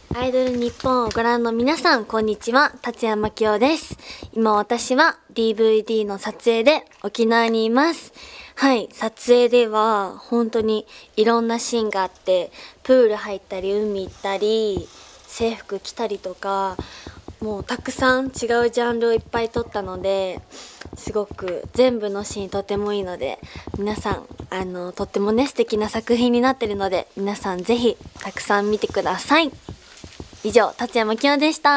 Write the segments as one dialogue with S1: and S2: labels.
S1: アイドル日本をご覧の皆さん、こんにちは。達山きよです。今私は DVD の撮影で沖縄にいます。はい、撮影では本当にいろんなシーンがあって、プール入ったり、海行ったり、制服着たりとか、もうたくさん違うジャンルをいっぱい撮ったので、すごく全部のシーンとてもいいので、皆さんとってもね素敵な作品になってるので、皆さんぜひたくさん見てください。以上、達山きよでした。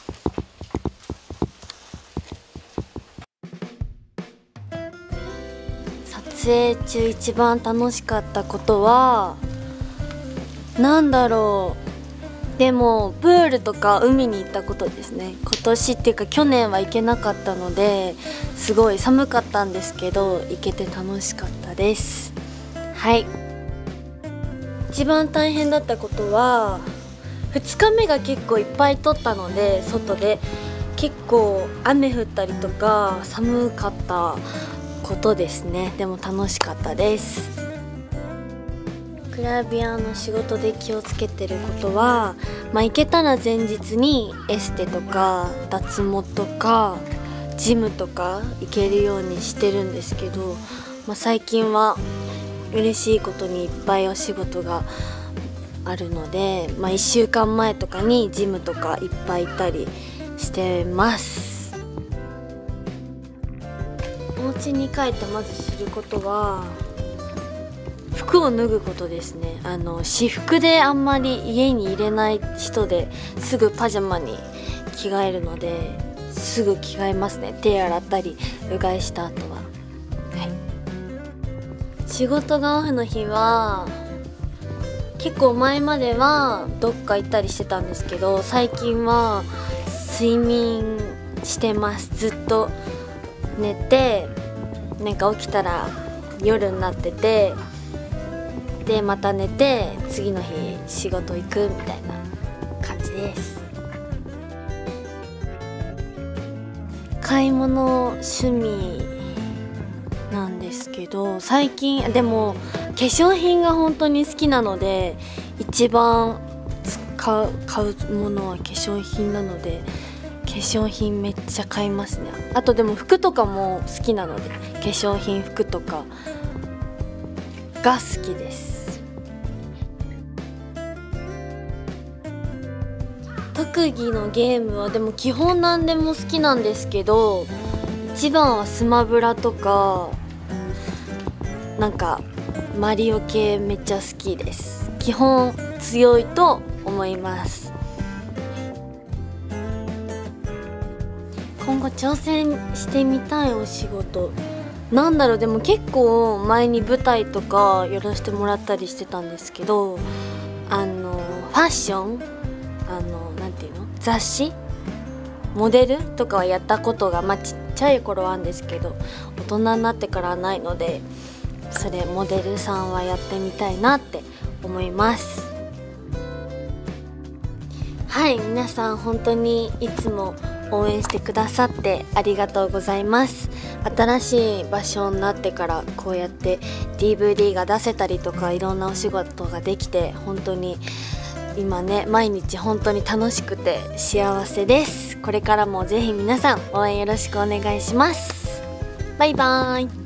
S1: 撮影中一番楽しかったことはなんだろう。でもプールとか海に行ったことですね。今年っていうか去年は行けなかったので、すごい寒かったんですけど行けて楽しかったです。はい。一番大変だったことは2日目が結構いっぱい撮ったので、外で結構雨降ったりとか寒かったことですね。でも楽しかったです。グラビアの仕事で気をつけてることは、行けたら前日にエステとか脱毛とかジムとか行けるようにしてるんですけど、最近は嬉しいことにいっぱいお仕事があるので、1週間前とかにジムとかいっぱい行ったりしてます。お家に帰ってまず知ることは服を脱ぐことですね。私服であんまり家に入れない人ですぐパジャマに着替えるので、すぐ着替えますね。手洗ったりうがいした後は。はい。仕事がオフの日は結構前まではどっか行ったりしてたんですけど、最近は睡眠してます。ずっと寝て、起きたら夜になってて、でまた寝て次の日仕事行くみたいな感じです。買い物趣味なんですけど、最近でも化粧品が本当に好きなので、一番買うものは化粧品なので、化粧品めっちゃ買いますね。あとでも服とかも好きなので、化粧品服とかが好きです。特技のゲームはでも基本何でも好きなんですけど、一番はスマブラとかマリオ系めっちゃ好きです。基本強いと思います。今後挑戦してみたいお仕事でも結構前に舞台とかやらせてもらったりしてたんですけど、ファッションなんていうの、雑誌モデルとかはやったことがちっちゃい頃はあるんですけど、大人になってからはないので、それモデルさんはやってみたいなって思います。はい、皆さん本当にいつも応援してくださってありがとうございます。新しい場所になってからこうやって DVD が出せたりとか、いろんなお仕事ができて、本当に今ね毎日本当に楽しくて幸せです。これからもぜひ皆さん応援よろしくお願いします。バイバーイ。